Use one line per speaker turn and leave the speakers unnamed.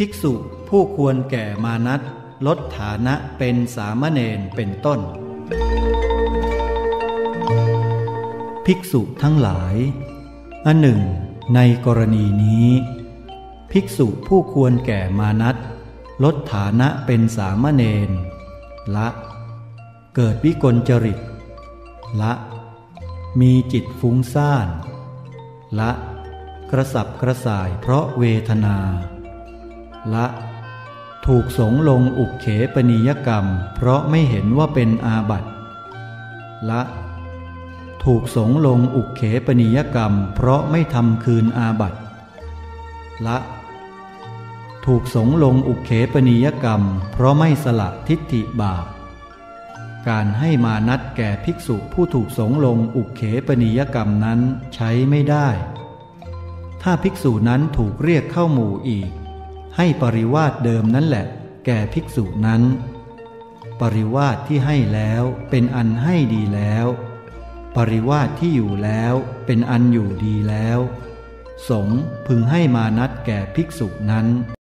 ภิกษุผู้ควรแก่มานัสลดฐานะเป็นสามเณรเป็นต้นภิกษุทั้งหลายอันหนึ่งในกรณีนี้ภิกษุผู้ควรแก่มานัสลดฐานะเป็นสามเณรละเกิดวิกลจริตละมีจิตฟุ้งซ่านละกระสับกระส่ายเพราะเวทนาละถูกสงฆ์ลงอุกเขปนิยกรรมเพราะไม่เห็นว่าเป็นอาบัติละถูกสงฆ์ลงอุกเขปนิยกรรมเพราะไม่ทำคืนอาบัติละถูกสงฆ์ลงอุกเขปนิยกรรมเพราะไม่สละทิฏฐิบาปการให้มานัสแก่ภิกษุผู้ถูกสงฆ์ลงอุกเขปนิยกรรมนั้นใช้ไม่ได้ถ้าภิกษุนั้นถูกเรียกเข้าหมู่อีกให้ปริวาสเดิมนั่นแหละแก่ภิกษุนั้นปริวาสที่ให้แล้วเป็นอันให้ดีแล้วปริวาสที่อยู่แล้วเป็นอันอยู่ดีแล้วสงฆ์พึงให้มานัสแก่ภิกษุนั้น